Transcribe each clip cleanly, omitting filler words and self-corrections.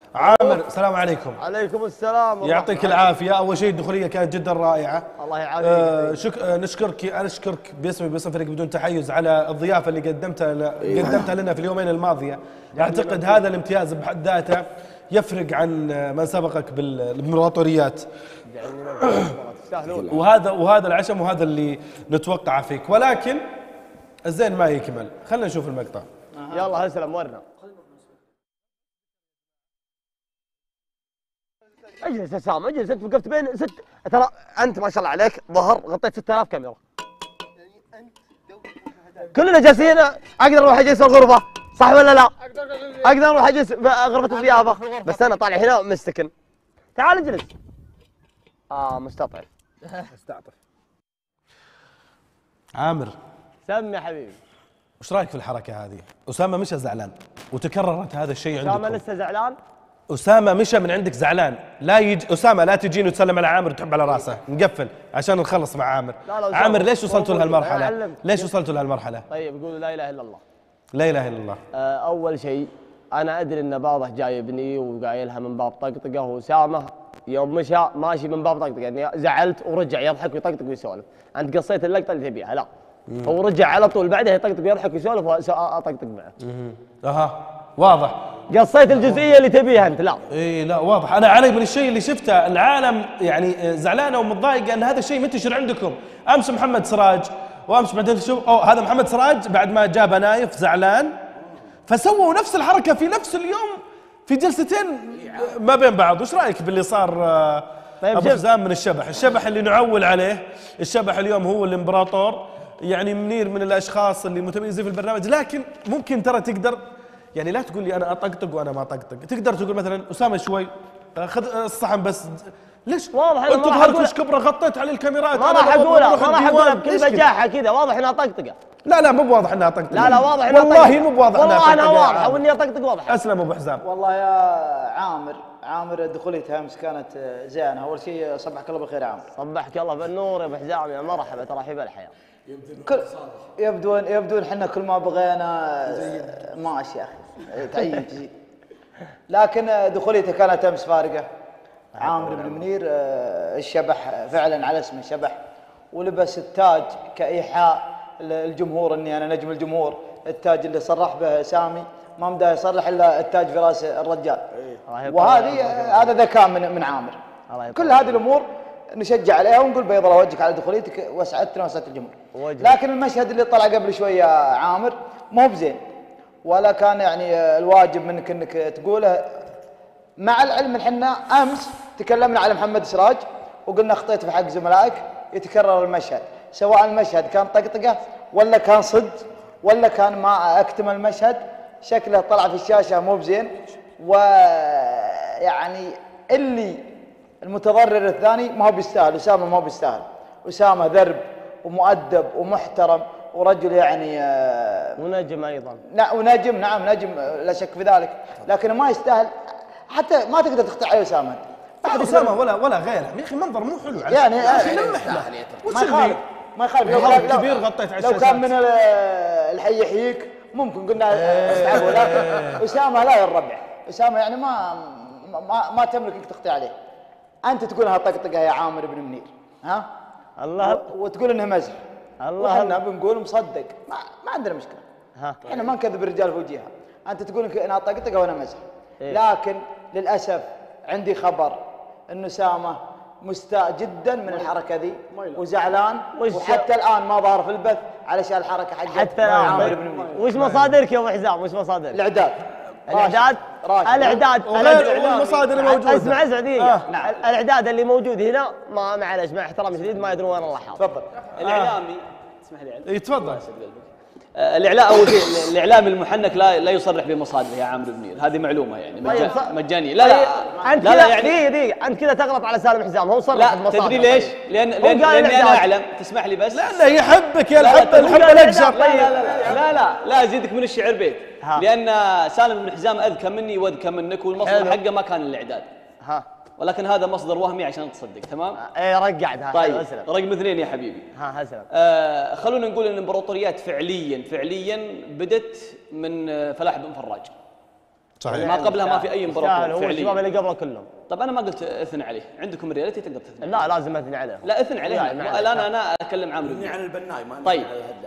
عامر السلام عليكم. عليكم السلام. يعطيك العافية. أول شيء الدخولية كانت جدا رائعة. الله يعافيك. نشكرك باسمي باسم فريق بدون تحيز على الضيافة اللي قدمتها لنا في اليومين الماضية. أعتقد هذا الامتياز بحد ذاته يفرق عن من سبقك بالامبراطوريات. وهذا العشم وهذا اللي نتوقعه فيك، ولكن الزين ما يكمل. خلينا نشوف المقطع. يلا هسلم ورنا. اجلس يا سام اجلس. انت وقفت بين ترى انت ما شاء الله عليك ظهر غطيت 6000 كاميرا. كلنا جالسين. اقدر اروح اجلس الغرفه صح ولا لا؟ اقدر اروح اجلس غرفه الضيافه، بس انا طالع هنا مستكن. تعال اجلس. مستطعم. استعطف. عامر سم يا حبيبي. وش رايك في الحركه هذه؟ اسامه مشى زعلان وتكررت هذا الشيء عندكم. اسامه لسه زعلان؟ اسامه مشى من عندك زعلان. لا اسامه لا تجين وتسلم على عامر وتحب على راسه. نقفل عشان نخلص مع عامر. لا عامر ليش وصلتوا لهالمرحله؟ ليش وصلتوا لهالمرحله؟ طيب قولوا لا اله الا الله. لا اله الا الله. اول شيء انا ادري ان باضح جايبني وقايلها من باب طقطقه، واسامه يوم مشى ماشي من باب طقطقه، يعني زعلت ورجع يضحك ويطقطق ويسولف. انت قصيت اللقطه اللي تبيها. لا هو رجع على طول بعدها يطقطق ويضحك ويسولف واطقطق معه. واضح. قصيت الجزئيه اللي تبيها انت. لا اي لا واضح. انا علي من الشيء اللي شفته العالم يعني زعلانه ومتضايقه ان هذا الشيء منتشر عندكم. امس محمد سراج وامس بعدين تشوف هذا محمد سراج بعد ما جاب نايف زعلان فسووا نفس الحركه في نفس اليوم في جلستين ما بين بعض. وش رايك باللي صار طيب ابو حزام من الشبح اللي نعول عليه؟ الشبح اليوم هو الامبراطور. يعني منير من الاشخاص اللي متميزين في البرنامج، لكن ممكن ترى تقدر يعني لا تقول لي انا اطقطق وانا ما اطقطق. تقدر تقول مثلا اسامه شوي خذ الصحن بس. ليش؟ واضح انت ظهرك وش كبره غطيت على الكاميرات. ما راح اقولها بكل بجاحه كذا. واضح انها طقطقه. لا مو بواضح انها طقطقه. لا واضح انها طقطقه. والله مو بواضح انها طقطقه. والله انا واضحه واني اطقطق واضحه. اسلم ابو حزام. والله يا عامر دخولتها امس كانت زينه. اول شيء صبحك الله بالخير يا عامر. صبحك الله بالنور يا ابو حزام. يا مرحبا ترحيب الحياه. يبدون احنا كل ما بغينا ماشي يا اخي تعين تزيد. لكن دخوليته كانت امس فارقه. عامر بن منير الشبح فعلا على اسم الشبح، ولبس التاج كايحاء الجمهور اني انا نجم الجمهور. التاج اللي صرح به سامي ما مداه يصرح الا التاج في راس الرجال. هذا ذكاء من عامر. كل هذه الامور نشجع عليها ونقول بيض الله وجهك على دخوليتك وسعدتنا وسعدت الجمهور. لكن المشهد اللي طلع قبل شويه عامر مو بزين، ولا كان يعني الواجب منك انك تقوله. مع العلم ان احنا امس تكلمنا على محمد سراج وقلنا اخطيت في حق زملائك. يتكرر المشهد، سواء المشهد كان طقطقه ولا كان صد ولا كان ما اكتمل المشهد. شكله طلع في الشاشه مو بزين، ويعني اللي المتضرر الثاني ما هو بيستاهل. اسامه ما هو بيستاهل. اسامه ذرب ومؤدب ومحترم ورجل يعني ونجم ايضا. ونجم. نعم نجم لا شك في ذلك، لكن ما يستاهل. حتى ما تقدر تقطع على اسامه. اسامه ولا غيره يا اخي. منظر مو حلو يعني يا اخي. لمح له. ما يخالف لو كبير غطيت على لو كان من الحي يحييك ممكن قلنا استعبوا. لكن اسامه لا يربع. اسامه يعني ما تملك انك تقطع عليه. انت تقول انها طقطقه يا عامر بن منير ها الله، وتقول انها مزح. الله احنا بنقول مصدق. ما عندنا مشكله. احنا ما نكذب الرجال في وجهها. انت تقول انها طقطقه وانا مزح. لكن للاسف عندي خبر ان اسامه مستاء جدا من الحركه ذي وزعلان، وحتى الان ما ظهر في البث علشان الحركه حقت عامر بن منير. وش مصادرك يا ابو حزام؟ وش مصادرك؟ الاعداد والمصادر الموجوده. اسمع دقيقه. الاعداد اللي موجود هنا معلش مع احترامي الشديد ما يدرون وين الله حاط. تفضل. الاعلامي اسمح لي. اي تفضل. الاعلامي المحنك لا يصرح بمصادره يا عامر بن منير. هذه معلومه يعني مجانيه. لا انت دقيقه انت كذا تغلط على سالم حزام. هو صرح بمصادره. تدري ليش؟ لاني انا اعلم. تسمح لي بس. لانه يحبك يا الحب الاكثر. لا ازيدك من الشعر بيت. لان سالم بن حزام اذكى مني واذكى منك، والمصدر حقه ما كان الاعداد. ولكن هذا مصدر وهمي عشان تصدق. تمام؟ ايه رقعت. طيب رقم 2 يا حبيبي. هسلم. خلونا نقول ان الامبراطوريات فعليا بدت من فلاح بن فراج. صحيح. ما قبلها ما في اي مباراه هو الشباب اللي قبله كلهم. طب انا ما قلت اثني عليه، عندكم الريالتي تقدر تثني. لا لازم اثني عليه. لا اثني عليه. الان انا اتكلم عامر اثني عن البناي ما طيب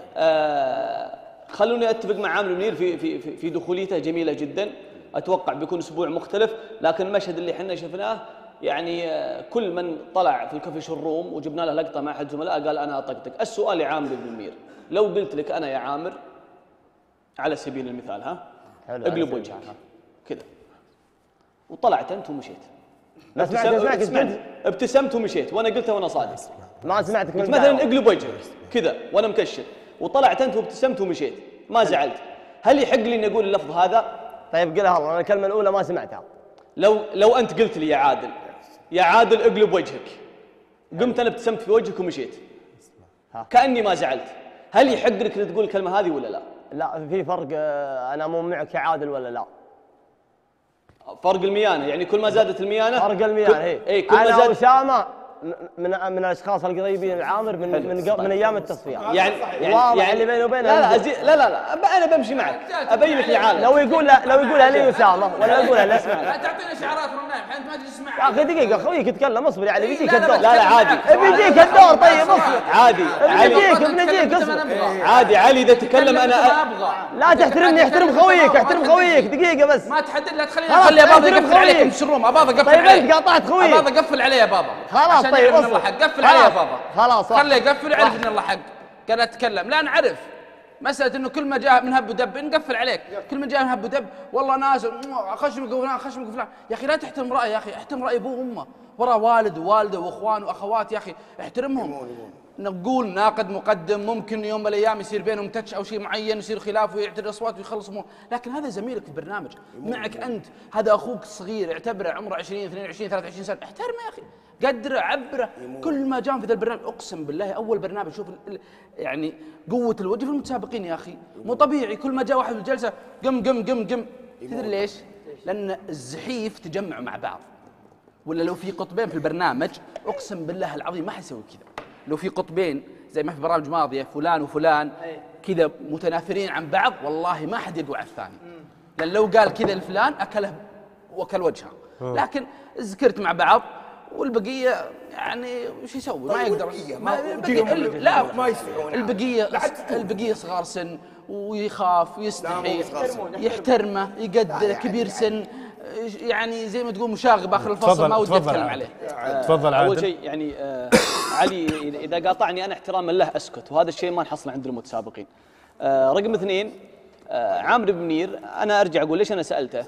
خلوني اتفق مع عامر منير في دخوليته جميله جدا. اتوقع بيكون اسبوع مختلف، لكن المشهد اللي احنا شفناه يعني كل من طلع في الكافي شروم وجبنا له لقطه مع احد زملائه قال انا اطقطق. السؤال يا عامر بن منير، لو قلت لك انا يا عامر على سبيل المثال اقلب وجهك كذا وطلعت انت ومشيت. لا سمعت ابتسمت ومشيت وانا قلتها وانا صادق. ما سمعتك من مثلا اقلب وجهك كذا وانا مكشر وطلعت انت وابتسمت ومشيت ما زعلت، هل يحق لي اني اقول اللفظ هذا؟ طيب قلها والله انا الكلمه الاولى ما سمعتها. لو انت قلت لي يا عادل اقلب وجهك، قمت انا ابتسمت في وجهك ومشيت كاني ما زعلت، هل يحق لك ان تقول الكلمه هذه ولا لا؟ لا في فرق. انا مو معك يا عادل ولا لا؟ فرق الميانه، يعني كل ما زادت الميانه فرق الميانه اي كل ما انا زاد. اسامه من الاشخاص القريبين لعامر من ايام التصفيات. يعني واضح اللي بيني وبينه. لا انا بمشي معك ابين لك العالم. لو يقولها لي اسامه ولا يقولها لا اسمع. لا تعطينا شعارات رنايم انت ما تجي تسمع. يا اخي دقيقه اخويك يتكلم اصبر يعني بيجيك الدور. لا عادي بيجيك الدور. طيب اصبر عادي بنجيك اصبر عادي علي اذا تكلم انا لا تحترمني احترم خويك دقيقه بس. ما تحدد لا تخليني اخلي اباض يقفل عليكم في الروم اباض اقفل طيب عليه. انت قاطعت خويك. اباض اقفل عليه يا بابا خلاص طيب اصبر قفل عليه يا بابا خلاص خليه يقفل يعرف ان الله حق. كان اتكلم لا نعرف مساله انه كل ما جاء من هب ودب نقفل عليك، كل ما جاء من هب ودب والله ناس خشمك فلان يا اخي لا تحترم راي يا اخي احترم راي ابوه وامه ورا والد ووالده واخوان واخوات يا اخي احترمهم. نقول ناقد مقدم ممكن يوم من الايام يصير بينهم تتش او شيء معين يصير خلاف ويعترض اصوات ويخلص امور، لكن هذا زميلك في البرنامج معك انت، هذا اخوك الصغير اعتبره عمره 20 22 23 سنه، احترمه يا اخي قدره عبره. كل ما جاء في ذا البرنامج اقسم بالله اول برنامج شوف يعني قوه الوجه في المتسابقين يا اخي مو طبيعي. كل ما جاء واحد في الجلسه قم تدري ليش؟ لان الزحيف تجمعوا مع بعض، ولا لو في قطبين في البرنامج اقسم بالله العظيم ما حيسوي كذا. لو في قطبين زي ما في برامج ماضيه فلان وفلان كذا متنافرين عن بعض والله ما حد يقوى على الثاني، لان لو قال كذا لفلان اكله وكل وجهه. لكن ذكرت مع بعض والبقيه يعني وش يسوي؟ ما يقدر لا البقيه صغار سن ويخاف ويستحي يحترمه يقدر كبير سن يعني زي ما تقول مشاغب اخر الفصل ما ودي اتكلم عليه. تفضل عادل. اول شيء يعني علي اذا قاطعني انا احتراما له اسكت، وهذا الشيء ما نحصله عند المتسابقين. رقم اثنين عامر بن منير انا ارجع اقول ليش انا سالته.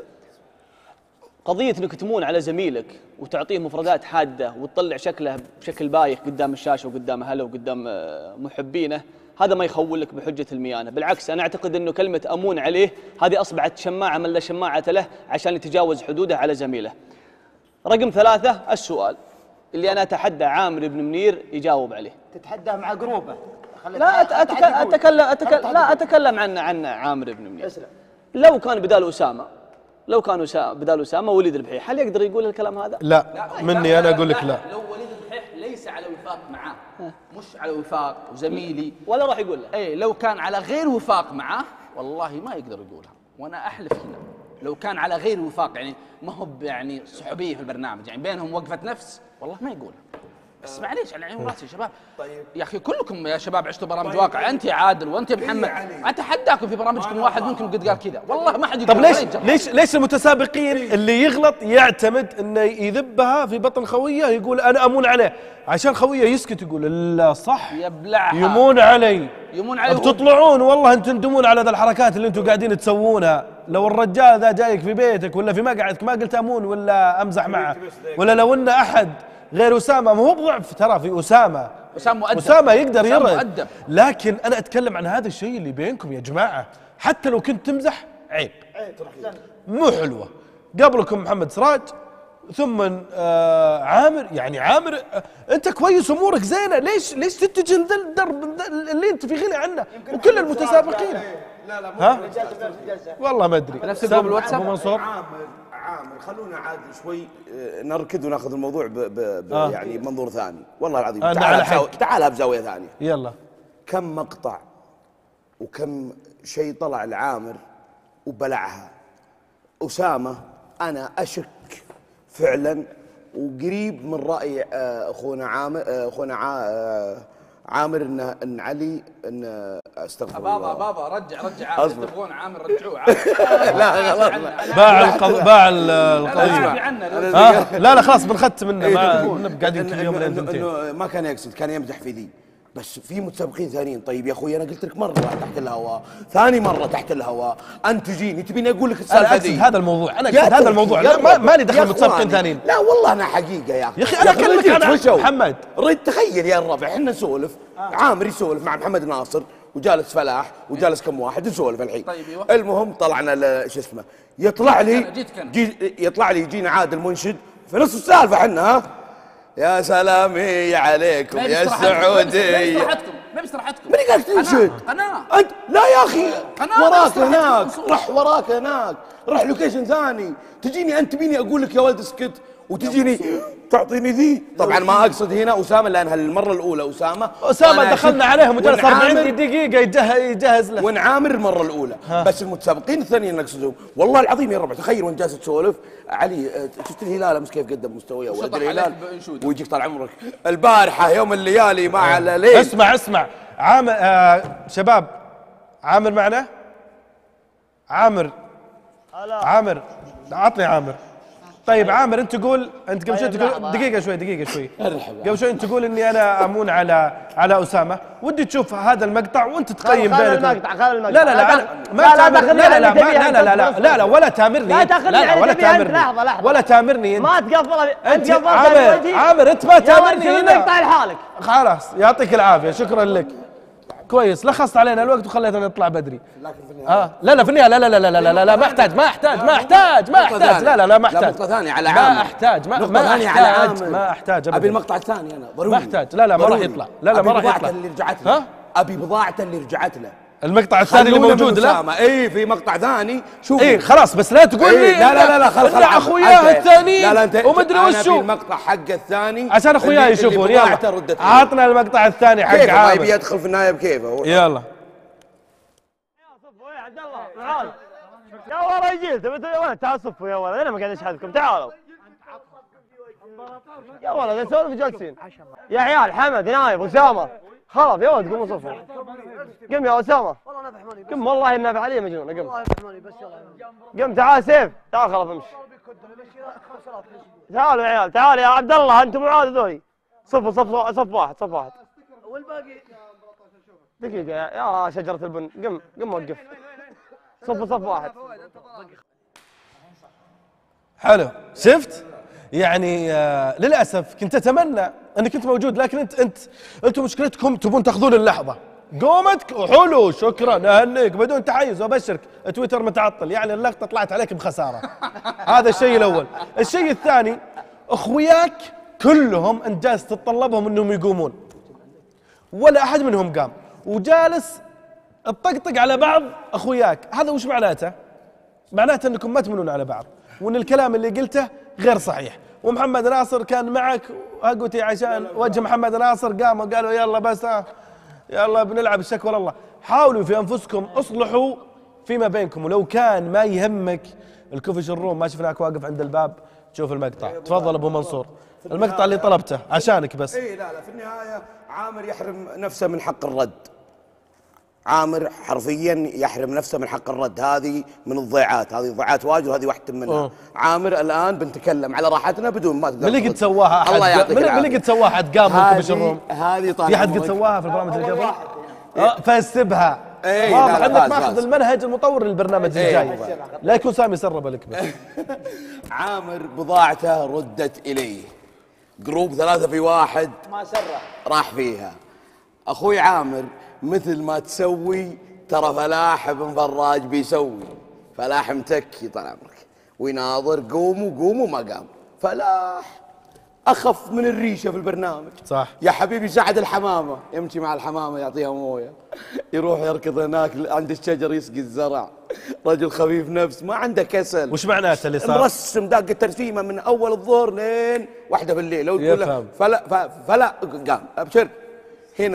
قضيه انك تمون على زميلك وتعطيه مفردات حاده وتطلع شكله بشكل بايخ قدام الشاشه وقدام اهله وقدام محبينه، هذا ما يخولك بحجه الميانه، بالعكس انا اعتقد انه كلمه امون عليه هذه اصبحت شماعه من لا شماعه له عشان يتجاوز حدوده على زميله. رقم ثلاثة السؤال اللي انا اتحدى عامر بن منير يجاوب عليه. تتحداه مع جروبه. لا اتكلم عن عامر بن منير. لو كان بدال اسامه وليد البحيح هل يقدر يقول الكلام هذا؟ لا مني انا اقول لك لا. لو وليد البحيح ليس على وفاق معاه مش على وفاق وزميلي ولا راح يقول له. اي لو كان على غير وفاق معاه والله ما يقدر يقولها، وانا احلف هنا لو كان على غير وفاق يعني ما هو يعني صحوبيه في البرنامج يعني بينهم وقفه نفس والله ما يقولها. بس معليش على عيني وراسي يا شباب يا اخي كلكم يا شباب عشتوا برامج واقع. انت يا عادل وانت يا محمد اتحداكم في برامجكم واحد منكم قد قال كذا والله ما حد يقول. طب ليش المتسابقين اللي يغلط يعتمد انه يذبها في بطن خويه يقول انا امون عليه عشان خويه يسكت يقول لا صح يبلعها يمون علي بتطلعون والله انتم تندمون على ذا الحركات اللي انتم قاعدين تسوونها. لو الرجال ذا جايك في بيتك ولا في مقعدك ما قلت امون ولا امزح معه، ولا لو ان احد غير أسامة ما هو بضعف ترى في أسامة مؤدب. أسامة يقدر يرد مؤدب. لكن أنا أتكلم عن هذا الشيء اللي بينكم يا جماعة. حتى لو كنت تمزح عيب مو حلوة. قبلكم محمد سراج ثم عامر يعني عامر أنت كويس أمورك زينة ليش تتجه للدرب اللي أنت في غنى عنه وكل المتسابقين. ها والله ما أدري نفس الواتساب أبو منصور عامر خلونا عاد شوي نركض وناخذ الموضوع يعني بمنظور ثاني والله العظيم. تعال بزاويه ثانيه. يلا كم مقطع وكم شيء طلع العامر وبلعها اسامه انا اشك فعلا وقريب من راي اخونا عامر ان علي ان استغفر الله. بابا رجع عامر، تبغون عامر رجعوه. لا خلاص باع القضيه. لا خلاص بنختم منه، ما قاعدين كل يوم لين انه ما كان يقصد، كان يمدح في ذي. بس في متسابقين ثانيين. طيب يا اخوي انا قلت لك مره تحت الهواء، ثاني مره تحت الهواء، انت تجيني تبيني اقول لك السالفه انا اقصد هذا الموضوع، انا اقصد هذا الموضوع، ما لي دخل متسابقين ثانيين. لا والله انا حقيقه يا اخي. يا اخي انا اكلمك انا محمد. تخيل يا الربع احنا نسولف، عامر يسولف مع محمد ناصر وجالس فلاح وجالس كم واحد نسولف الحين. طيب ايوه. المهم طلعنا شو اسمه، يطلع لي يجينا عادل منشد في نص السالفه احنا. ها يا سلامي عليكم يا السعودي. ما بصراحتكم من قالك تنشد؟ قناة انت لا يا اخي، وراك هناك، رح وراك هناك، رح لوكيشن ثاني، تجيني انت تبيني اقول لك يا ولد اسكت وتجيني تعطيني ذي. طبعا ما اقصد هنا اسامه، لان هالمره الاولى اسامه دخلنا عليهم وجلس 40 دقيقه يجهز له، وين عامر المره الاولى. بس المتسابقين الثانيين نقصدهم والله العظيم يا ربع. تخيل وين جالس تسولف علي، شفت الهلال امس كيف قدم مستويه ولد الهلال، ويجيك طال عمرك البارحه يوم الليالي مع الليل. اسمع عامر شباب، عامر معنا؟ عامر عطني عامر. طيب عامر انت تقول، انت قبل شوي تقول دقيقه شوي قبل شوي انت تقول اني انا امون على اسامه. ودي تشوف هذا المقطع وانت تقيم بينك. خل المقطع لا ما لا ولا تامرني، ولا تامرني ما تقفل انت. عامر انت ما تامرني هنا. المقطع لحالك خلاص يعطيك العافيه، شكرا لك. كويس لخصت علينا الوقت وخليتنا نطلع بدري. لا في النهايه لا ما احتاج ما احتاج نقطة ثانية على عامر. ما احتاج ابي المقطع الثاني انا ضروري. ما احتاج. لا ما راح يطلع. لا ما راح يطلع. اللي رجعت له ابي بضاعته اللي رجعت له. المقطع الثاني اللي موجود له اي في مقطع ثاني. شوف خلاص بس لا تقول لي لا خل اخوياه الثانيين ومدري وشو. المقطع حقه الثاني عشان اخوياه يشوفون. يلا عطنا المقطع الثاني حق عامر. يبي يدخل في النهايه بكيفه. يلا يا عبد الله تعال يا ورجال، تبي وين تعال صفوا يا ولد، انا ما قاعد اشحذكم. تعالوا يا ولد نسولف جالسين يا عيال. حمد نايف اسامه خلاص يا ولد قوموا صفوا. قم يا اسامه قم، والله النافع علي مجنون. قم تعال سيف تعال خلاص امشي. تعالوا يا عيال، تعال يا عبد الله انتم معاذ ذولي. صف واحد والباقي دقيقة يا شجرة البن. قم وقف. صف واحد. حلو. شفت يعني للاسف كنت اتمنى انك كنت موجود، لكن انتم مشكلتكم تبون تاخذون اللحظه. قومتك حلو شكرا اهنيك بدون تحيز وابشرك تويتر متعطل، يعني اللقطه طلعت عليك بخساره. هذا الشيء الاول. الشيء الثاني اخوياك كلهم انت جالس تتطلبهم انهم يقومون، ولا احد منهم قام وجالس تطقطق على بعض اخوياك. هذا وش معناته؟ معناته انكم ما تمنون على بعض، وان الكلام اللي قلته غير صحيح. ومحمد ناصر كان معك اقوتي عشان وجه محمد ناصر قاموا قالوا يلا بس يلا بنلعب الشكوى الله. حاولوا في انفسكم اصلحوا فيما بينكم، ولو كان ما يهمك الكوفي الروم ما شفناك واقف عند الباب تشوف المقطع. تفضل ابو منصور المقطع اللي طلبته عشانك بس. لا في النهايه عامر يحرم نفسه من حق الرد. عامر حرفيا يحرم نفسه من حق الرد. هذه من الضيعات، هذه ضيعات واجد وهذه واحده منها. عامر الان بنتكلم على راحتنا بدون ما تقدر. من اللي قد سواها احد؟ الله يعطيك العافيه. من اللي قد سواها احد قام من كوفي الروم؟ هذه طال في حد قد سواها في البرامج اللي قبل؟ فاسبها. واضح انك ماخذ المنهج المطور للبرنامج الجاي. لا يكون سامي سرب لك بس. عامر بضاعته ردت اليه. جروب 3 في 1 ما سره راح فيها. اخوي عامر مثل ما تسوي ترى فلاح بن فراج بيسوي. فلاح متكي طال عمرك ويناظر قوموا ما قام. فلاح اخف من الريشه في البرنامج. صح يا حبيبي سعد الحمامه يمشي مع الحمامه يعطيها مويه، يروح يركض هناك عند الشجر يسقي الزرع. رجل خفيف نفس ما عنده كسل. وش معناته اللي صار؟ مرسم داق الترسيمه من اول الظهر لين 1 بالليل. لو تقول له فلا قام ابشر. هنا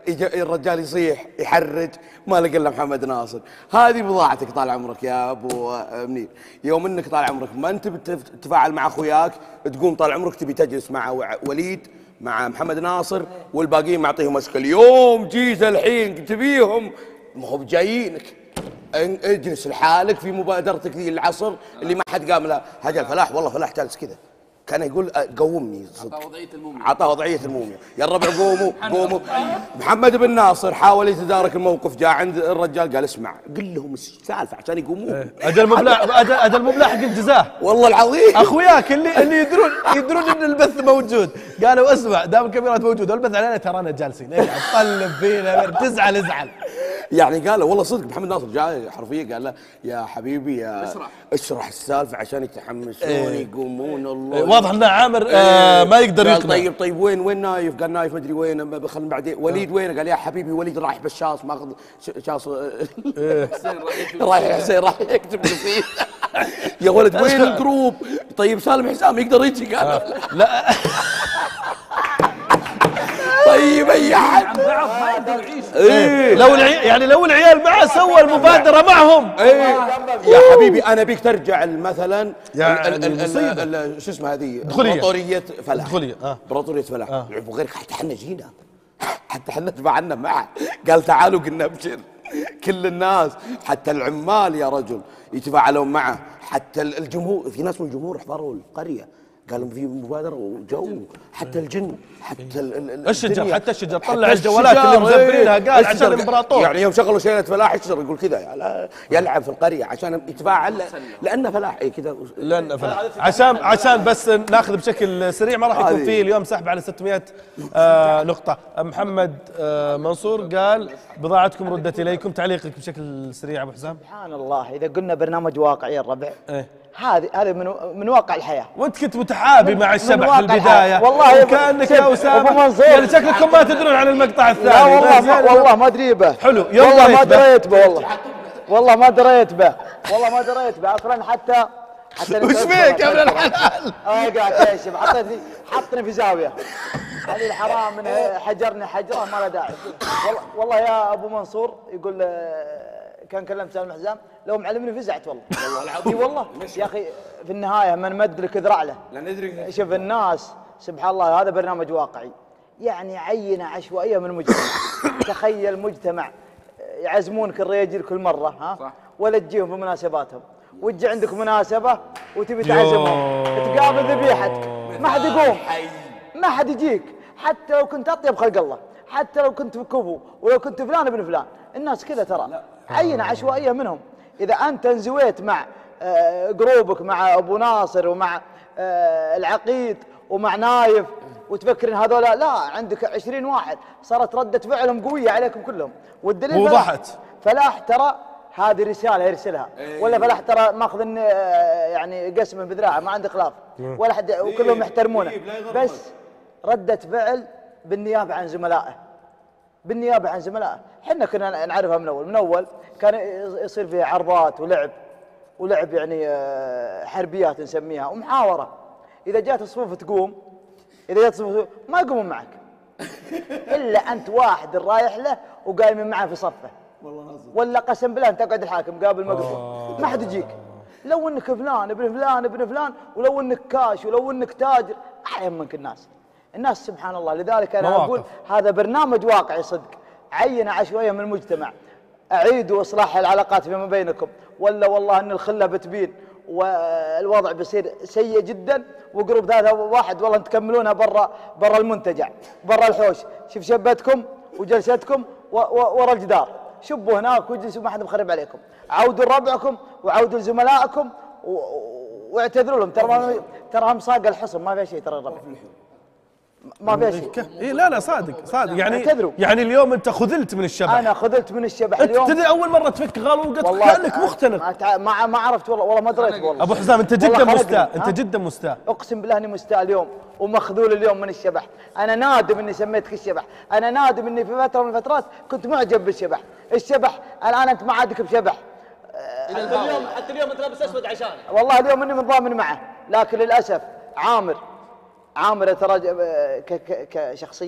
الرجال يصيح يحرج، ما لقى الا محمد ناصر. هذه بضاعتك طال عمرك يا ابو منير. يوم انك طال عمرك ما انت بتتفاعل مع اخوياك، تقوم طال عمرك تبي تجلس مع وليد مع محمد ناصر والباقيين معطيهم اشكال. يوم جيت الحين تبيهم ما هو بجايينك، اجلس لحالك في مبادرتك ذي العصر اللي ما حد قام لها. هذا الفلاح والله فلاح جالس كذا كان يقول قومني صدق، عطاه وضعيه الموميا. يا الربع قوموا قوموا. محمد بن ناصر حاول يتدارك الموقف، جاء عند الرجال قال اسمع قل لهم السالفه عشان يقومون. اجل مو بلاحق الجزاه والله العظيم اخوياك اللي يدرون ان البث موجود، قالوا اسمع دام الكاميرات موجوده والبث علينا ترانا جالسين طلب فينا تزعل ازعل. يعني قال له والله صدق محمد ناصر جاء حرفيا قال له يا حبيبي يا اشرح السالفه عشان يتحمسون يقومون. الله واضح ان عامر ما يقدر يقنع. طيب وين نايف؟ قال نايف ما ادري وين، خلنا بعدين. وليد وين؟ قال يا حبيبي وليد رايح بشاص ماخذ شاص رايح حسين رايح يكتب فيه. يا ولد وين الجروب؟ طيب سالم حسام يقدر يجي؟ قال لا طيب اي احد عن بعض ما يقدر يعيش. لو العيال معه سوى المبادره معهم. يا حبيبي انا بيك ترجع مثلا شو اسمه هذه امبراطوريه فلاح. امبراطوريه فلاح وغيرك. حتى احنا جينا، حتى احنا تبعنا معه. قال تعالوا قلنا ابشر كل الناس حتى العمال يا رجل يتفاعلون معه، حتى الجمهور. في ناس من الجمهور حضروا القريه قالوا في مبادره وجو، حتى الجن حتى الشجر، حتى الشجر طلع الجوالات اللي مزبرينها قال عشان الامبراطور. يعني يوم شغلوا شيله فلاح الشجر يقول كذا يلعب في القريه عشان يتفاعل لانه فلاح. اي كذا لانه فلاح. عشان بس ناخذ بشكل سريع، ما راح يكون فيه اليوم سحب على 600 نقطه. محمد منصور قال بضاعتكم ردت اليكم، تعليقك بشكل سريع ابو حسام. سبحان الله، اذا قلنا برنامج واقعي الربع هذه من واقع الحياه. وانت كنت متحابي مع الشبح في البدايه والله كانك يا اسامه يعني شكلكم ما تدرون عن المقطع الثاني. لا والله ما ادري به. حلو والله ما دريت به. والله ما دريت به اصلا. حتى وش فيك يا ابن الحلال؟ قاعد تشب حطني في زاويه. علي الحرام من حجرني حجره ما له داعي. والله يا ابو منصور يقول كان كلمت سالم حزام لو معلمني فزعت والله العظيم. والله يا اخي في النهايه من مدرك ذرع له لا ندري. شوف الناس سبحان الله، هذا برنامج واقعي يعني عينه عشوائيه من المجتمع. تخيل مجتمع يعزمونك الرجال كل مره ولا تجيهم في مناسباتهم، وتجي عندك مناسبه وتبي تعزمهم تقابل ذبيحتك ما حد يقوم ما حد يجيك، حتى لو كنت اطيب خلق الله، حتى لو كنت كفو ولو كنت فلان ابن فلان. الناس كذا ترى عينة عشوائية منهم. إذا أنت انزويت مع جروبك مع أبو ناصر ومع العقيد ومع نايف وتفكر إن هذولا لا، عندك 20 واحد صارت ردة فعلهم قوية عليكم كلهم. والدليل وضحت فلاح ترى هذه رسالة يرسلها، ولا فلاح ترى ماخذ يعني قسم بذراعه ما عنده خلاف ولا حد وكلهم يحترمونه، بس ردة فعل بالنيابة عن زملائه. احنا كنا نعرفها من اول كان يصير فيها عرضات ولعب يعني حربيات نسميها ومحاوره. اذا جات الصفوف تقوم، اذا جات الصفوف ما يقومون معك الا انت واحد رايح له وقايمين معه في صفه، ولا قسم بالله انت تقعد الحاكم قابل مقفول ما حد يجيك. لو انك فلان ابن فلان ولو انك كاش ولو انك تاجر ما يهمك الناس سبحان الله. لذلك انا اقول هذا برنامج واقعي صدق، عينة عشوائية من المجتمع. أعيدوا إصلاح العلاقات فيما بينكم، ولا والله أن الخلة بتبين والوضع بيصير سيء جدا. وقرب 3 واحد والله تكملونها برا المنتجع برا الحوش. شوف شبتكم وجلستكم ورا الجدار، شبوا هناك واجلسوا ما حد مخرب عليكم. عودوا لربعكم وعودوا لزملائكم واعتذروا لهم. تراهم صاق الحصن ما فيها شيء، ترى الربع ما فيها شيء. إيه لا صادق يعني اليوم انت خذلت من الشبح. انا خذلت من الشبح اليوم. تدري اول مره تفك غلو كانك مختنق. ما عرفت والله ما دريت والله. ابو حسام انت جدا مستاء، انت جدا مستاء. اقسم بالله اني مستاء اليوم ومخذول اليوم من الشبح. انا نادم اني سميتك الشبح، انا نادم اني في فتره من الفترات كنت معجب بالشبح. الشبح الان انت ما عادك بشبح. حتى اليوم انت لابس اسود عشانه. والله اليوم اني متضامن معه، لكن للاسف عامر ترى كشخصيه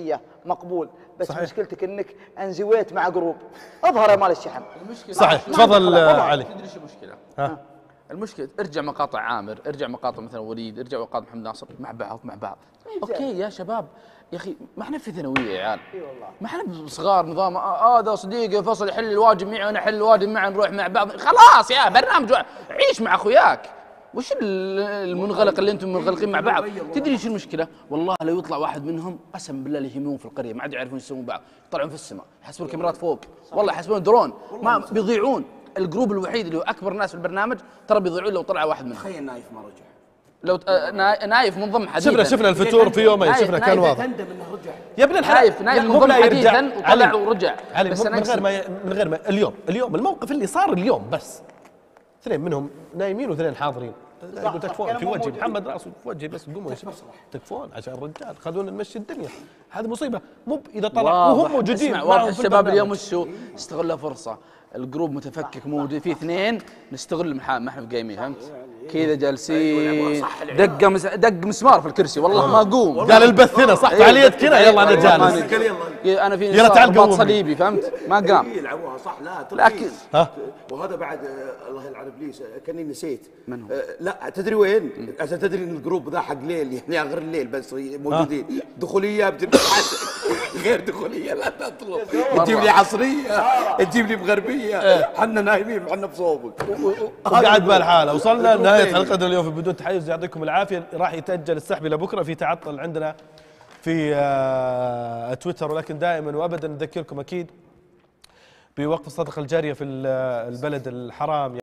مقبول، بس صحيح. مشكلتك انك انزويت مع جروب. اظهر يا مال الشحن. المشكله صحيح. تفضل علي. تدري شو المشكله؟ ها. المشكله ارجع مقاطع عامر، ارجع مقاطع مثلا وليد، ارجع مقاطع محمد ناصر مع بعض. اوكي يا شباب، يا اخي ما احنا في ثانويه يا عيال. اي والله. ما احنا صغار نظام هذا صديقي فصل يحل الواجب معي وانا احل الواجب معه نروح مع بعض. خلاص يا برنامج عيش مع اخوياك. وش المنغلق اللي انتم منغلقين مع بعض؟ تدري شو المشكله؟ والله لو يطلع واحد منهم قسم بالله اللي يهمون في القريه ما عاد يعرفون يسوون بعض، يطلعون في السماء، يحسبون الكاميرات فوق، والله يحسبون درون، ما بيضيعون. الجروب الوحيد اللي هو اكبر ناس في البرنامج ترى بيضيعون لو طلع واحد منهم. تخيل نايف ما رجع. لو نايف منضم حديثا. شفنا الفتور في يومين، شفنا كان واضح. تندم انه رجع. يا ابن الحلال نايف مو منضم بلا يرجع. حديثا وطلع ورجع. علي بس من غير ما اليوم الموقف اللي صار اليوم بس اثنين منهم نايمين واثنين حاضرين. يقول تكفون في وجهي محمد راسه في وجهي بس قوموا تكفون عشان الرجال خذونا نمشي الدنيا. هذه مصيبه مو اذا طلع وهم موجودين. اسمع واضح الشباب اليوم وشو استغلوا فرصه، الجروب متفكك موجود في اثنين نستغل ما احنا بقايمين فهمت؟ كذا جالسين دق مسمار في الكرسي والله ما اقوم. قال البث هنا صح فعاليتك هنا يلا انا جالس. انا في يلا تعال رباط قوم. صليبي فهمت؟ ما قام. يلعبوها صح لا لكن وهذا بعد الله يلعن ابليس كاني نسيت. من هو؟ لا تدري وين؟ عشان تدري ان الجروب ذا حق ليل يعني اخر الليل بس موجودين. دخوليه غير دخوليه لا تطلب. تجيب لي عصريه تجيب لي مغربيه احنا نايمين احنا بصوبك. وقاعد بالحاله. وصلنا لنهايه حلقتنا اليوم في بدون تحيز. يعطيكم العافيه. راح يتاجل السحب الى بكره في تعطل عندنا في تويتر، ولكن دائما وابدا نذكركم اكيد بوقف الصدقه الجاريه في البلد الحرام.